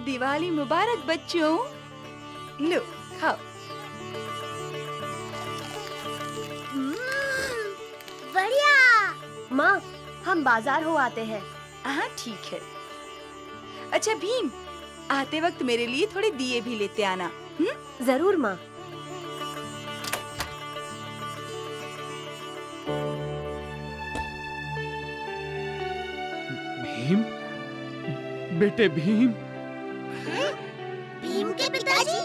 दिवाली मुबारक बच्चों। लो खाओ। बढ़िया। माँ, हम बाजार हो आते हैं। हाँ ठीक है। अच्छा भीम, आते वक्त मेरे लिए थोड़े दिए भी लेते आना। जरूर माँ। भीम, बेटे भीम। भीम के पिताजी।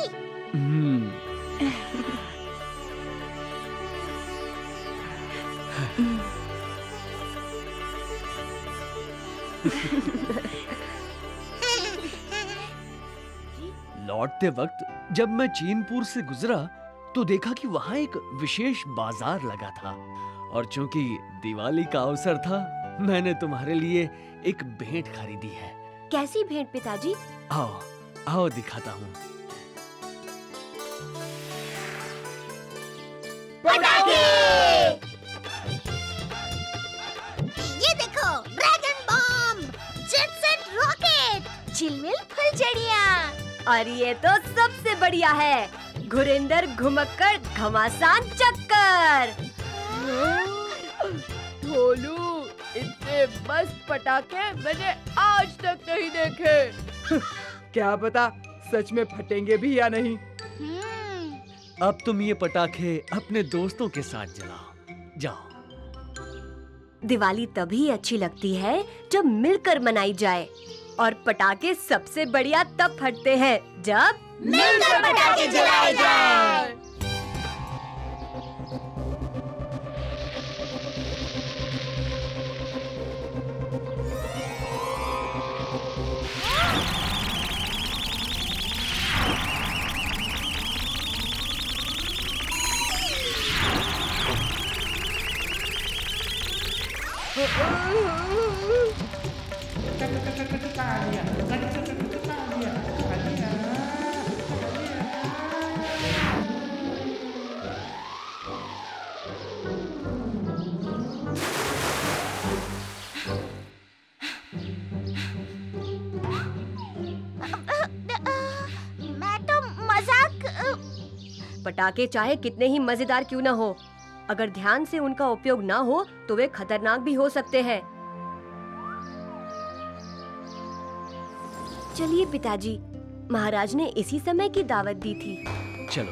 लौटते वक्त जब मैं चीनपुर से गुजरा तो देखा कि वहाँ एक विशेष बाजार लगा था, और चूंकि दिवाली का अवसर था, मैंने तुम्हारे लिए एक भेंट खरीदी है। कैसी भेंट पिताजी? आओ आओ दिखाता हूँ। पटाखे! ये देखो, dragon bomb, jet set rocket, झिलमिल फुलझड़ियाँ, और ये तो सबसे बढ़िया है, घुरिंदर घुमक्कड़ घमासान चक्कर। भोलू, इतने मस्त पटाखे मैंने आज तक नहीं देखे। क्या पता सच में फटेंगे भी या नहीं। अब तुम ये पटाखे अपने दोस्तों के साथ जलाओ। जाओ। दिवाली तभी अच्छी लगती है जब मिलकर मनाई जाए, और पटाखे सबसे बढ़िया तब फटते हैं जब मिलकर पटाखे जलाए जाए। पटाखे चाहे कितने ही मजेदार क्यों न हो, अगर ध्यान से उनका उपयोग ना हो तो वे खतरनाक भी हो सकते हैं। चलिए पिताजी, महाराज ने इसी समय की दावत दी थी। चलो।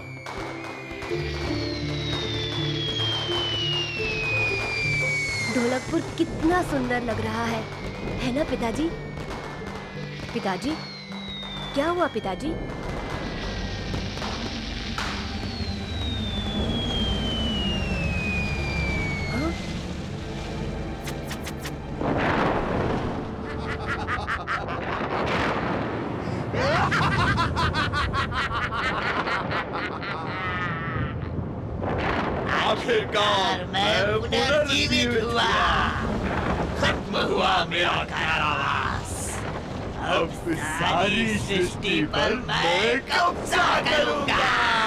ढोलकपुर कितना सुंदर लग रहा है ना पिताजी? पिताजी, क्या हुआ पिताजी? आखिरकार मैं पुनर्जीवित हुआ, खत्म हुआ मेरा कारावास। अब सारी सृष्टि पर मैं कब्जा करूंगा।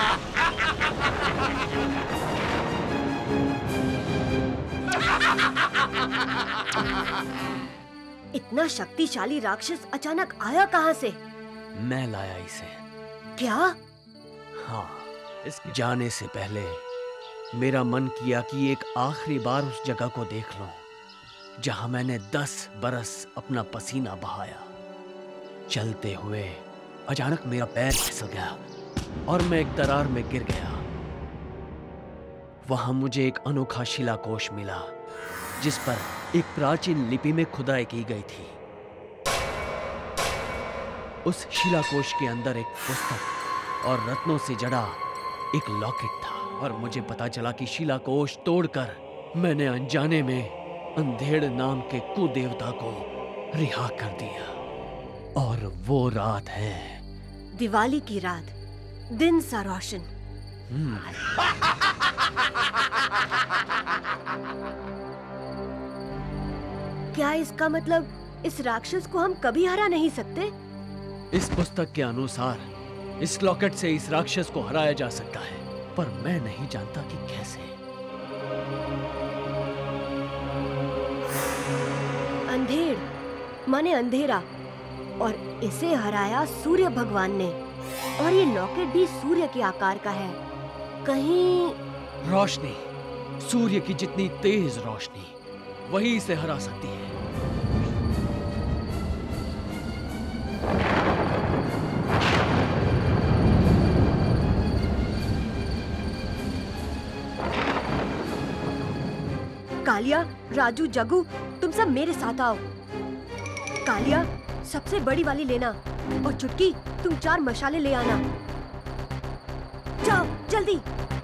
इतना शक्तिशाली राक्षस अचानक आया कहाँ से? मैं लाया इसे। क्या? हाँ, इसके जाने से पहले मेरा मन किया कि एक आखिरी बार उस जगह को देख लूं जहां मैंने 10 बरस अपना पसीना बहाया। चलते हुए अचानक मेरा पैर फिसल गया और मैं एक दरार में गिर गया। वहां मुझे एक अनोखा शिलाकोश मिला जिस पर एक प्राचीन लिपि में खुदाई की गई थी। उस शिलाकोश के अंदर एक पुस्तक और रत्नों से जड़ा एक लॉकेट था, और मुझे पता चला कि शिलाकोश तोड़कर मैंने अनजाने में अंधेड़ नाम के कुदेवता को रिहा कर दिया। और वो रात है दिवाली की रात, दिन सा रोशन। क्या इसका मतलब इस राक्षस को हम कभी हरा नहीं सकते? इस पुस्तक के अनुसार इस लॉकेट से इस राक्षस को हराया जा सकता है, पर मैं नहीं जानता कि कैसे। अंधेड़ माने अंधेरा, और इसे हराया सूर्य भगवान ने। और ये लॉकेट भी सूर्य के आकार का है। कहीं रोशनी, सूर्य की जितनी तेज रोशनी, वही इसे हरा सकती है। कालिया, राजू, जग्गू, तुम सब मेरे साथ आओ। कालिया, सबसे बड़ी वाली लेना, और चुटकी, तुम 4 मशाले ले आना। जाओ जल्दी।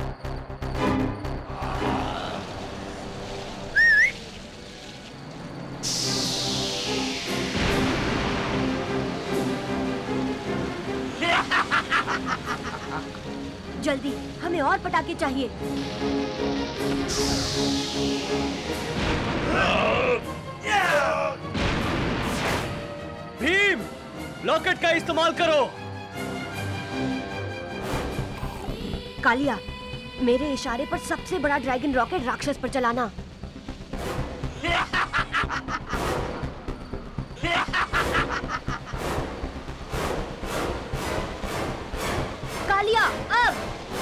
जल्दी, हमें और पटाखे चाहिए। भीम, लॉकेट का इस्तेमाल करो। कालिया, मेरे इशारे पर सबसे बड़ा ड्रैगन रॉकेट राक्षस पर चलाना। कालिया, अब।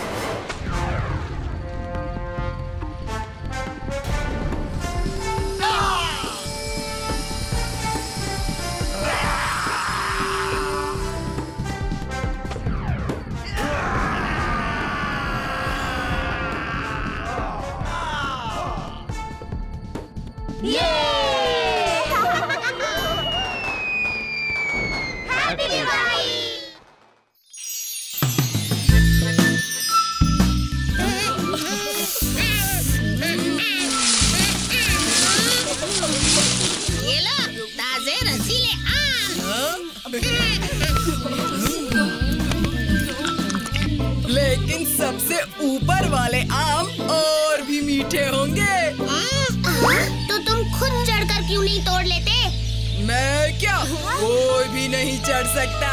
लेकिन सबसे ऊपर वाले आम और भी मीठे होंगे। तो तुम खुद चढ़कर क्यों नहीं तोड़ लेते? मैं क्या, कोई भी नहीं चढ़ सकता।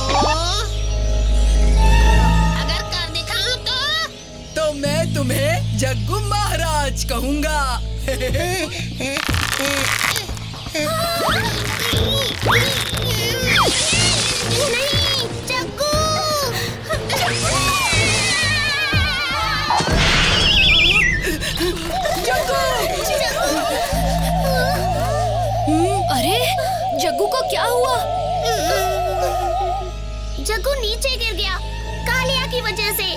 अगर कर दिखाऊं तो मैं तुम्हें जग्गू महाराज कहूँगा। नहीं, जग्गू। अरे, जग्गू को क्या हुआ? जग्गू नीचे गिर गया, कालिया की वजह से।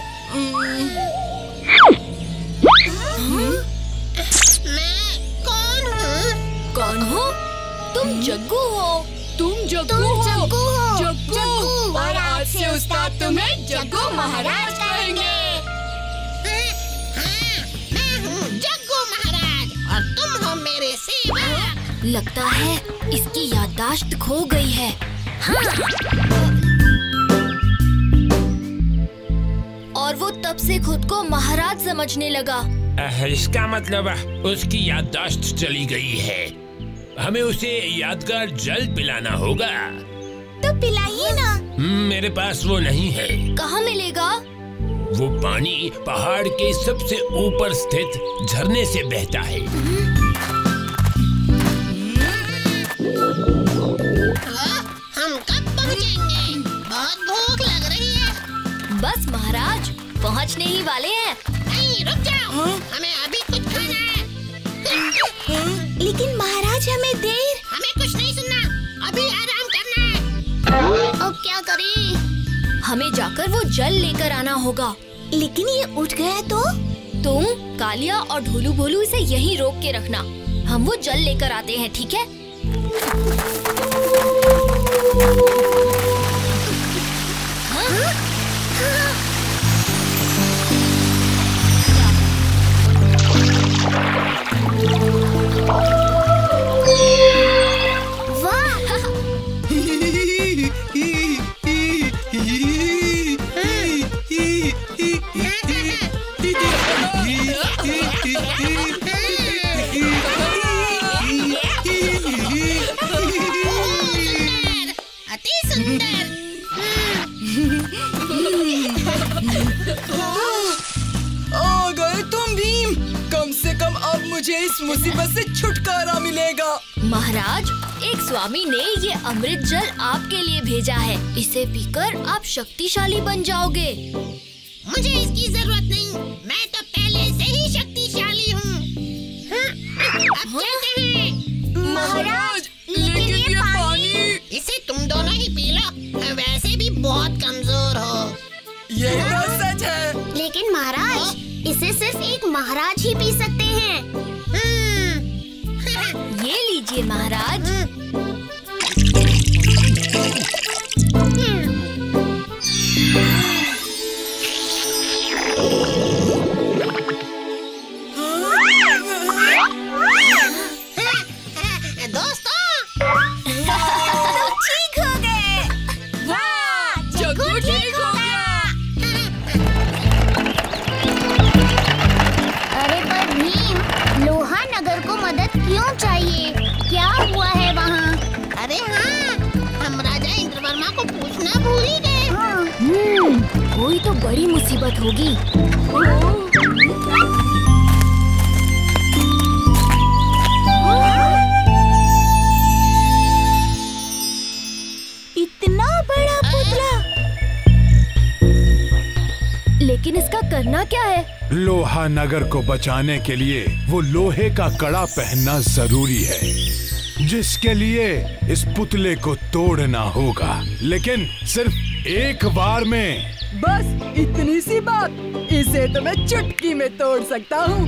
मैं कौन हूँ? कौन हो? तुम जग्गू हो। तुम जग्गू तुम हो। जग्गू हो। जग्गू। और आज से उस्ताद तुम्हें जग्गू महाराज कहेंगे। मैं हूँ जग्गू महाराज और तुम हो मेरे सेवक। लगता है इसकी याददाश्त खो गई है। हाँ। और वो तब से खुद को महाराज समझने लगा। इसका मतलब उसकी याददाश्त चली गई है। हमें उसे यादगार जल पिलाना होगा। तो पिलाइए ना। मेरे पास वो नहीं है। कहाँ मिलेगा? वो पानी पहाड़ के सबसे ऊपर स्थित झरने से बहता है। हम कब पहुँचेंगे? बहुत भूख लग रही है। बस महाराज, पहुँचने ही वाले हैं। नहीं, रुक जाओ। हमें अभी कुछ खाना है। लेकिन महाराज, हमें देर। हमें कुछ नहीं सुनना, अभी आराम करना है। अब क्या करें? हमें जाकर वो जल लेकर आना होगा। लेकिन ये उठ गया तो? तुम, कालिया और ढोलू भोलू इसे यहीं रोक के रखना। हम वो जल लेकर आते हैं, ठीक है? आ गए तुम भीम। कम से कम अब मुझे इस मुसीबत से छुटकारा मिलेगा। महाराज, एक स्वामी ने ये अमृत जल आपके लिए भेजा है। इसे पीकर आप शक्तिशाली बन जाओगे। मुझे इसकी जरूरत नहीं, मैं तो पहले से ही शक्तिशाली हूँ। अब चलते हैं। महाराज, लेकिन ये पानी। इसे तुम दोनों ही पी लो, वैसे भी बहुत कमजोर हो। ये तो सच है। लेकिन महाराज, इसे सिर्फ एक महाराज ही पी सकते हैं। ये लीजिए महाराज। कोई तो बड़ी मुसीबत होगी। इतना बड़ा पुतला, लेकिन इसका करना क्या है? लोहा नगर को बचाने के लिए वो लोहे का कड़ा पहनना जरूरी है, जिसके लिए इस पुतले को तोड़ना होगा, लेकिन सिर्फ एक बार में। बस इतनी सी बात, इसे तो मैं चुटकी में तोड़ सकता हूँ।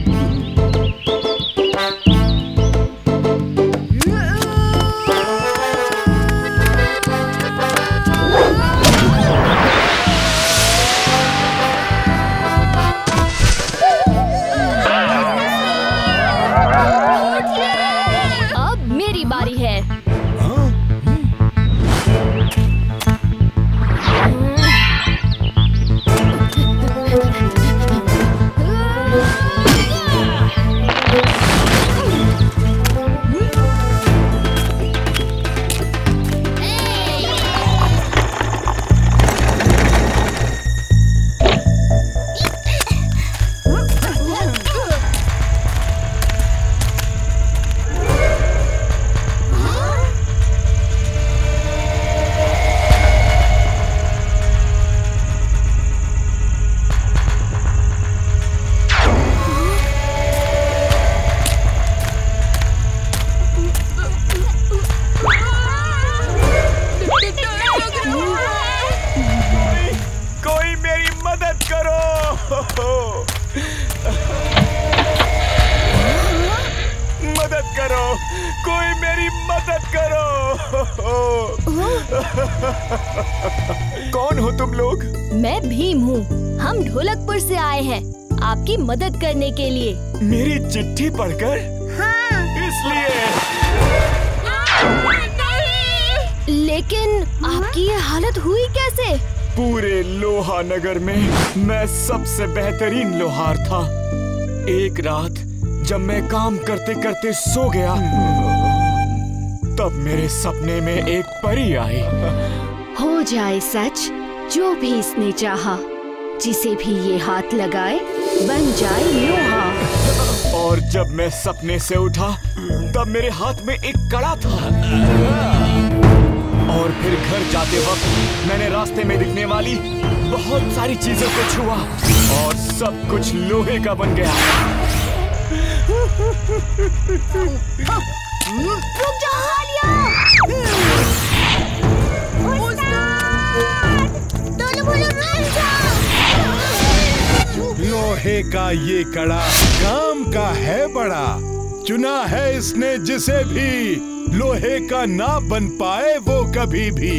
अब मेरी बारी है। कौन हो तुम लोग? मैं भीम हूँ। हम ढोलकपुर से आए हैं आपकी मदद करने के लिए। मेरी चिट्ठी पढ़कर? हाँ। इसलिए। लेकिन आपकी ये हालत हुई कैसे? पूरे लोहा नगर में मैं सबसे बेहतरीन लोहार था। एक रात जब मैं काम करते करते सो गया, तब मेरे सपने में एक परी आई। हो जाए सच जो भी इसने चाहा, जिसे भी ये हाथ लगाए बन जाए लोहा। और जब मैं सपने से उठा तब मेरे हाथ में एक कड़ा था। और फिर घर जाते वक्त मैंने रास्ते में दिखने वाली बहुत सारी चीजों को छुआ और सब कुछ लोहे का बन गया। रुक जाओ हालिया! दोनों बोलो रुक जाओ! लोहे का ये कड़ा काम का है बड़ा, चुना है इसने जिसे भी लोहे का ना बन पाए वो कभी भी।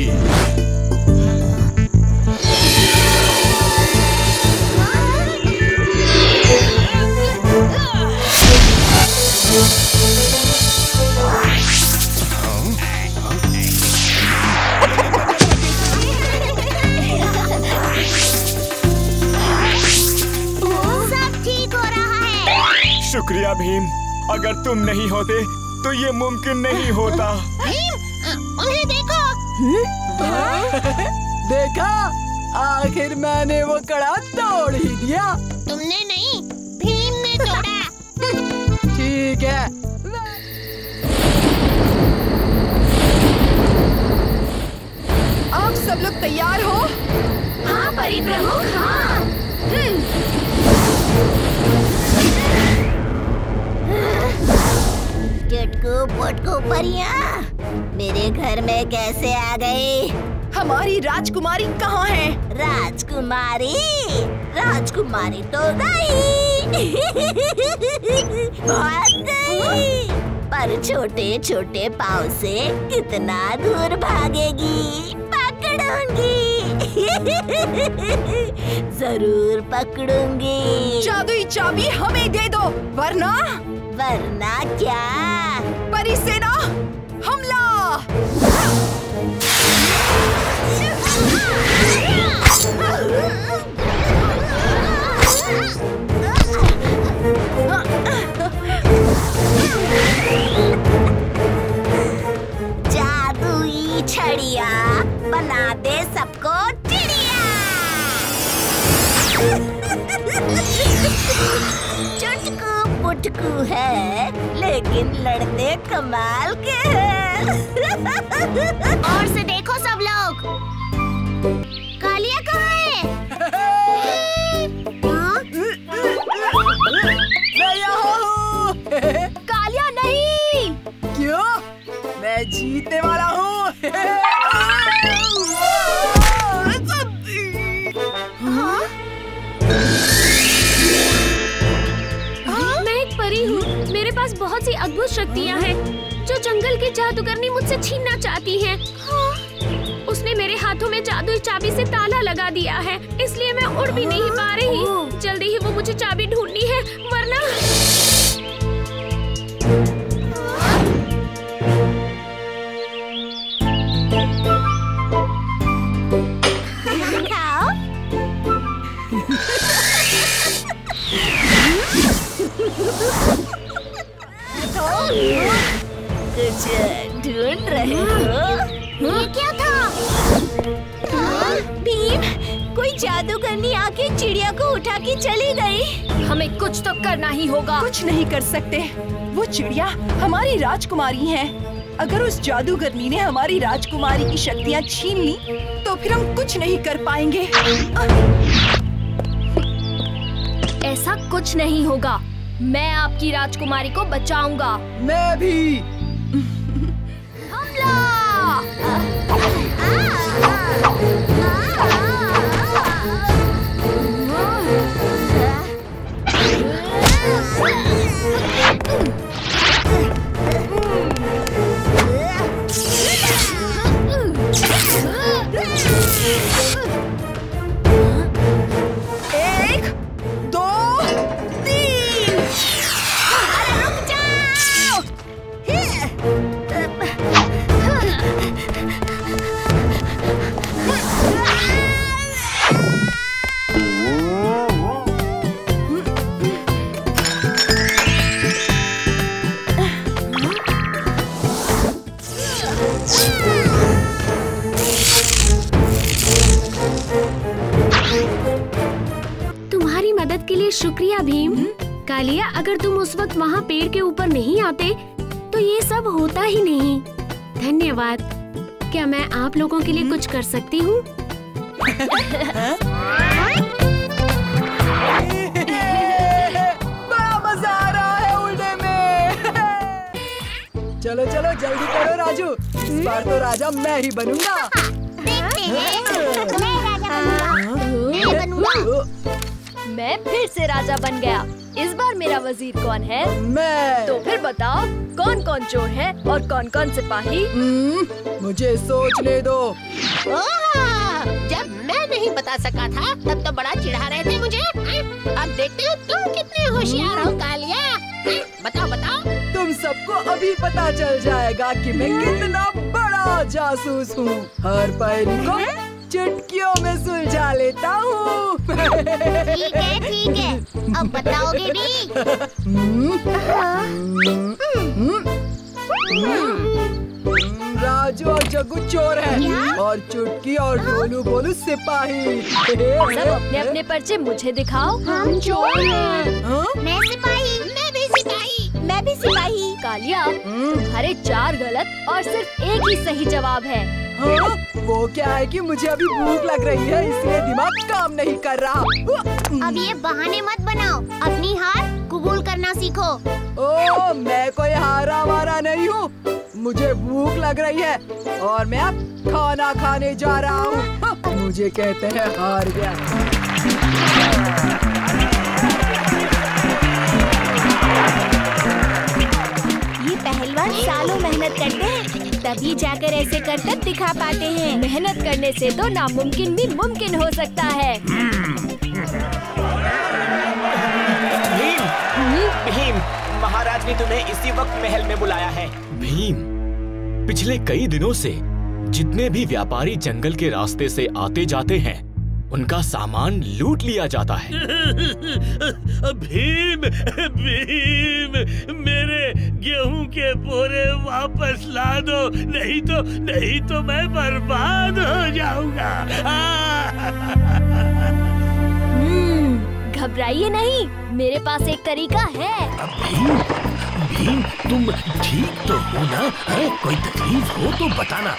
शुक्रिया भीम, अगर तुम नहीं होते तो ये मुमकिन नहीं होता। भीम, उन्हें देखो। देखा, आखिर मैंने वो कड़ा तोड़ ही दिया। तुमने नहीं, भीम ने तोड़ा। ठीक है। परी प्रमुख, हाँ। चुटकू पुटकू परियां मेरे घर में कैसे आ गई? हमारी राजकुमारी कहाँ है? राजकुमारी राजकुमारी तो गई बहुत गई, पर छोटे छोटे पाँव से कितना दूर भागेगी, पकड़ूंगी जरूर पकड़ूंगी। जादुई चाबी हमें दे दो, वरना क्या? परी सेना हमला! जादुई छड़िया बना दे सबको चिड़िया। चुटकू पुटकू है लेकिन लड़ते कमाल के हैं। और से देखो सब लोग, कालिया कहाँ है? मैं यहाँ हूँ। कालिया नहीं। क्यों? मैं जीतने वाला हूँ। मैं एक परी हूँ, मेरे पास बहुत सी अद्भुत शक्तियाँ हैं जो जंगल की जादूगरनी मुझसे छीनना चाहती है। उसने मेरे हाथों में जादुई चाबी से ताला लगा दिया है, इसलिए मैं उड़ भी नहीं पा रही। जल्दी ही वो मुझे चाबी ढूंढनी है, वरना कुछ ढूंढ रहे हो? ये क्या था? भीम, कोई जादूगरनी आके चिड़िया को उठा के चली गई। हमें कुछ तो करना ही होगा। कुछ नहीं कर सकते, वो चिड़िया हमारी राजकुमारी है। अगर उस जादूगरनी ने हमारी राजकुमारी की शक्तियाँ छीन ली तो फिर हम कुछ नहीं कर पाएंगे। ऐसा कुछ नहीं होगा, मैं आपकी राजकुमारी को बचाऊंगा। मैं भी। हमला! एक, दो, तीन। रुक जाओ। तुम्हारी मदद के लिए शुक्रिया भीम। कालिया, अगर तुम उस वक्त वहाँ पेड़ के ऊपर नहीं आते तो ये सब होता ही नहीं। धन्यवाद। क्या मैं आप लोगों के लिए कुछ कर सकती हूँ? बड़ा मजा आ रहा है उड़ने में। चलो चलो जल्दी करो राजू, इस बार तो राजा मैं ही बनूंगा। देखते हैं। मैं राजा बनूंगा। मैं फिर से राजा बन गया। इस बार मेरा वजीर कौन है? मैं। तो फिर बताओ, कौन कौन चोर है और कौन कौन सिपाही? मुझे सोचने दो। जब मैं नहीं बता सका था तब तो बड़ा चिढ़ा रहे थे मुझे। अब देखते हो तुम कितने होशियार हो कालिया। बताओ बताओ। तुम सबको अभी पता चल जाएगा कि मैं कितना बड़ा जासूस हूँ। हर पहेली को चुटकियों में सुलझा लेता हूँ। ठीक है, अब बताओगे भी? राजू और जग्गू चोर हैं और चुटकी और ढोलू बोलू सिपाही। सब अपने अपने पर्चे मुझे दिखाओ। हम चोर हैं। हाँ? मैं सिपाही। मैं भी सिपाही। मैं भी सिपाही। कालिया, तुम्हारे 4 गलत और सिर्फ एक ही सही जवाब है। हाँ, वो क्या है कि मुझे अभी भूख लग रही है, इसलिए दिमाग काम नहीं कर रहा। अब ये बहाने मत बनाओ, अपनी हार कबूल करना सीखो। ओ, मैं कोई हारा वारा नहीं हूँ। मुझे भूख लग रही है और मैं अब खाना खाने जा रहा हूँ। मुझे कहते हैं हार गया। ये पहलवान सालों मेहनत करते हैं, तभी जाकर ऐसे करतब दिखा पाते हैं। मेहनत करने से तो नामुमकिन भी मुमकिन हो सकता है। भीम, महाराज ने तुम्हें इसी वक्त महल में बुलाया है। भीम, पिछले कई दिनों से जितने भी व्यापारी जंगल के रास्ते से आते जाते हैं, उनका सामान लूट लिया जाता है। भीम, भीम, मेरे गेहूं के बोरे वापस ला दो, नहीं तो मैं बर्बाद हो जाऊंगा। घबराइए नहीं, मेरे पास एक तरीका है। भीम, तुम ठीक तो हो ना? कोई तकलीफ हो तो बताना।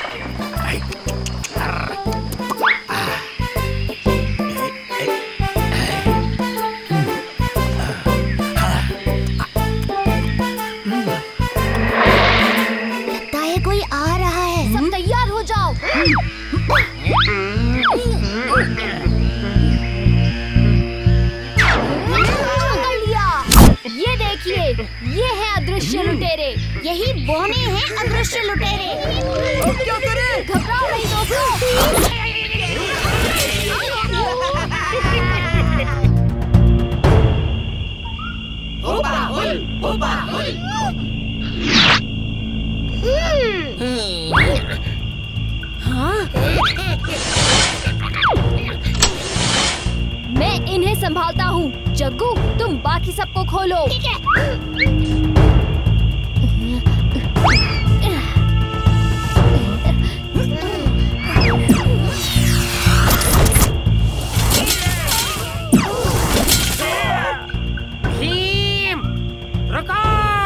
लगता है कोई आ रहा है। सब तैयार हो जाओ। ये देखिए, ये है अदृश्य लुटेरे। यही बोने हैं अदृश्य लुटेरे। अब क्या करें? घबराओ नहीं दोस्तों। हाँ? मैं इन्हें संभालता हूँ। जग्गू, तुम बाकी सबको खोलो। ठीक है। भीम, रुको!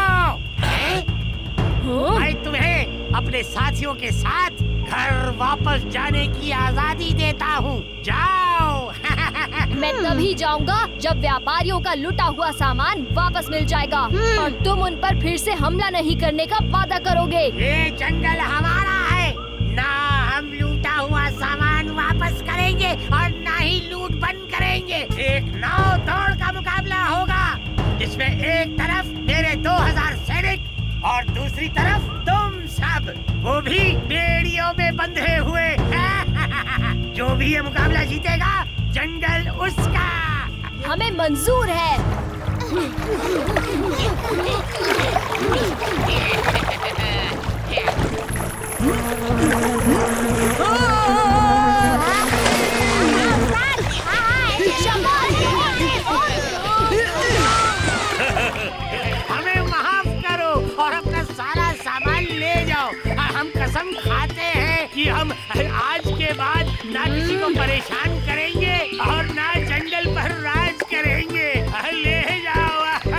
मैं तुम्हें अपने साथियों के साथ घर वापस जाने की आजादी देता हूँ। जाओ। मैं तभी जाऊंगा जब व्यापारियों का लुटा हुआ सामान वापस मिल जाएगा और तुम उन पर फिर से हमला नहीं करने का वादा करोगे। ये जंगल हमारा है, ना हम लूटा हुआ सामान वापस करेंगे और ना ही लूट बंद करेंगे। एक नाव दौड़ का मुकाबला होगा, जिसमें एक तरफ मेरे 2000 सैनिक और दूसरी तरफ तुम सब, वो भी बेड़ियों में बंधे हुए। जो भी ये मुकाबला जीतेगा, जंगल उसका। हमें मंजूर है। हमें माफ करो और अपना सारा सामान ले जाओ। हम कसम खाते हैं कि हम आज के बाद ना किसी को परेशान करेंगे और ना जंगल पर राज करेंगे। ले जाओ।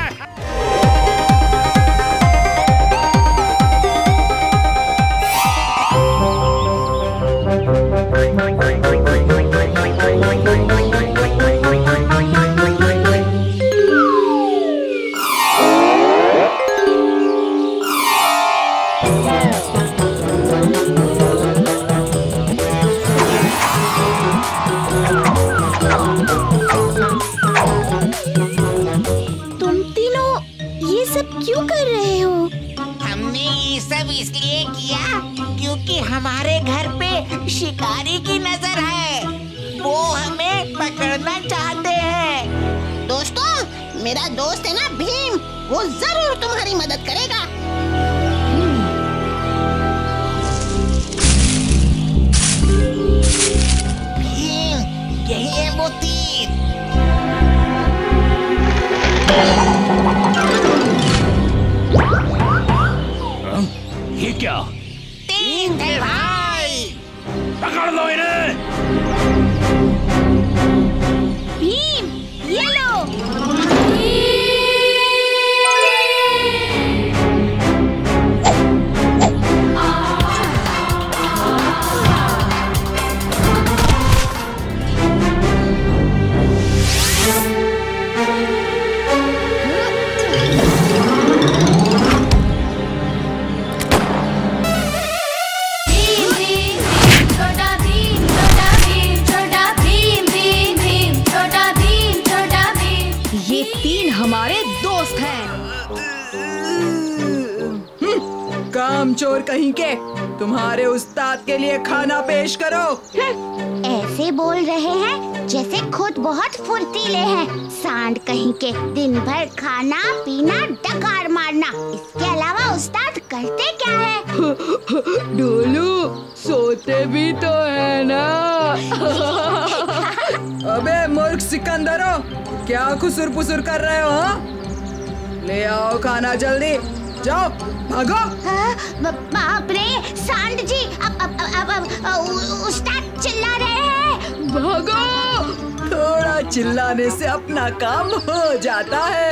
क्यों कर रहे हो? हमने ये सब इसलिए किया क्योंकि हमारे घर पे शिकारी की नजर है। वो हमें पकड़ना चाहते हैं। दोस्तों, मेरा दोस्त है ना भीम, वो जरूर तुम्हारी मदद करेगा। भीम, यही है वो तीर। ये क्या? तीन थे भाई। पकड़ लो इन्हें। भीम, ये लो। कामचोर कहीं के, तुम्हारे उस्ताद के लिए खाना पेश करो। ऐसे बोल रहे हैं जैसे खुद बहुत फुर्तीले हैं। सांड कहीं के, दिन भर खाना पीना डकार मारना, इसके अलावा उस्ताद करते क्या है? ढोलू, सोते भी तो है ना। अबे मूर्ख सिकंदरो, क्या खुसुर पुसुर कर रहे हो? ले आओ खाना जल्दी, जाओ भागो। बाप रे सांड जी, अब उस्ताद चिल्ला रहे हैं। भागो, थोड़ा चिल्लाने से अपना काम हो जाता है।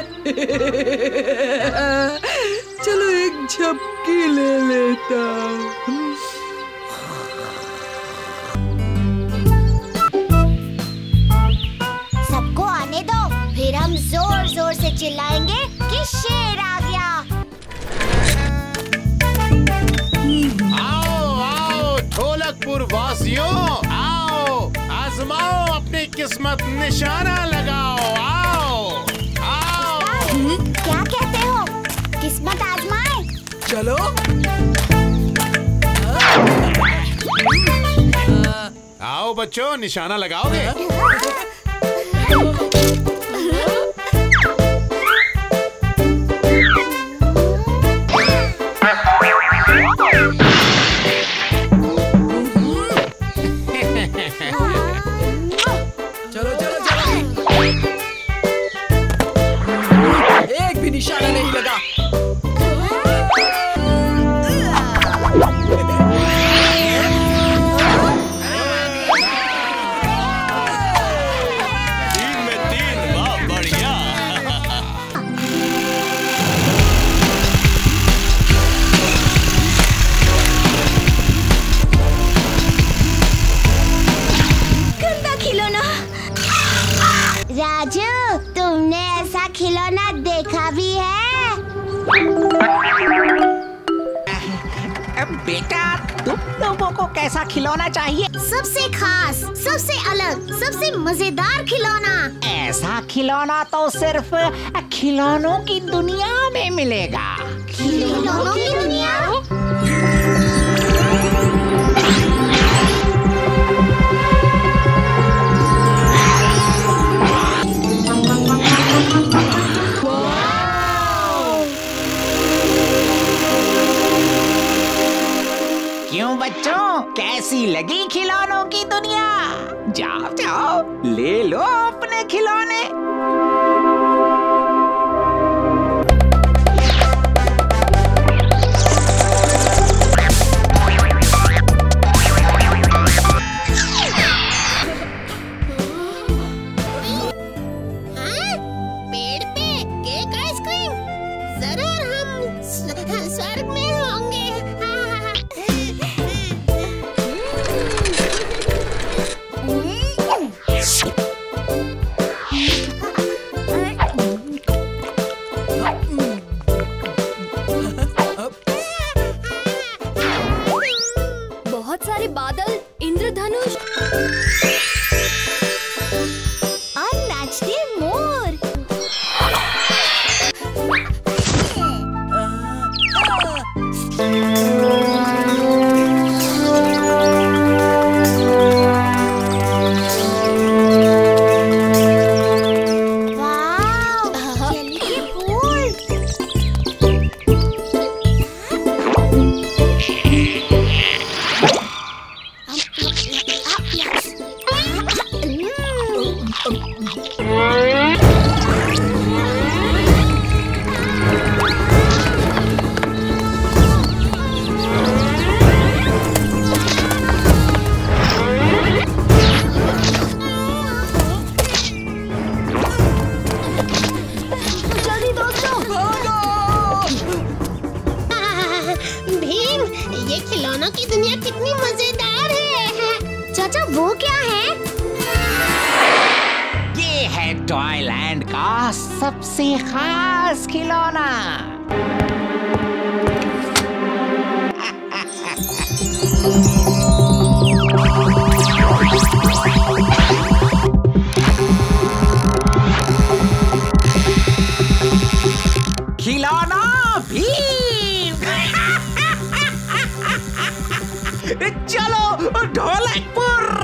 चलो एक झपकी ले लेता हूँ। सबको आने दो, फिर हम जोर जोर से चिल्लाएंगे कि शेर आ गया। आओ आओ ढोलकपुर वासियों, आओ आजमाओ अपनी किस्मत, निशाना लगाओ। आओ आओ। क्या कहते हो, किस्मत आजमाए? चलो। आओ बच्चों, निशाना लगाओगे? चलो चलो चलो, एक भी निशाना नहीं लगा। 3 में 3, वाह बढ़िया। गंदा खिलौना। राजू, तुमने ऐसा खिलौना देखा भी है? बेटा, तुम लोगों को कैसा खिलौना चाहिए? सबसे खास, सबसे अलग, सबसे मजेदार खिलौना। ऐसा खिलौना तो सिर्फ खिलौनों की दुनिया में मिलेगा। खिलौनों की दुनिया? क्यों बच्चों, कैसी लगी खिलौनों की दुनिया? जाओ जाओ, ले लो अपने खिलौने। पेड़ पे केक आइसक्रीम, जरूर हम स्वर्ग में होंगे। बहुत सारे बादल, इंद्रधनुष और नाचते मोर। वाव, चली के फूल। जल्दी दोस्तों, भीम, ये खिलौनों की दुनिया कितनी मजेदार है। चाचा, वो क्या है? ये है टॉयलैंड का सबसे खास खिलौना। खिलौना भीम। चलो ढोलकपुर।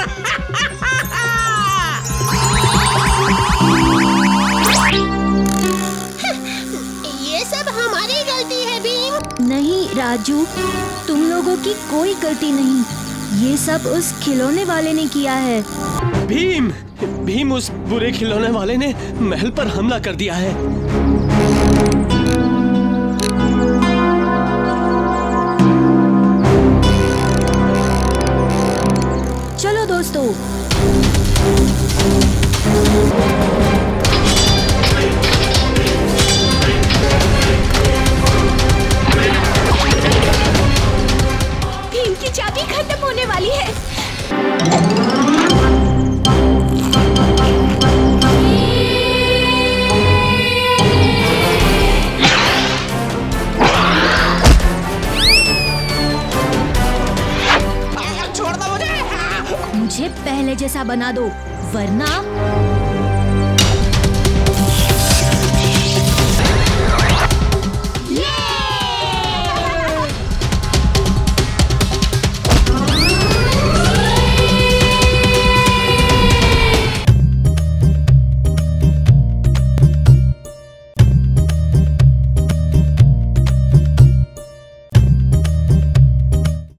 ये सब हमारी गलती है भीम। नहीं राजू, तुम लोगों की कोई गलती नहीं, ये सब उस खिलौने वाले ने किया है। भीम उस बुरे खिलौने वाले ने महल पर हमला कर दिया है। चलो दोस्तों, भीम की चाबी खत्म होने वाली है। मुझे पहले जैसा बना दो, वरना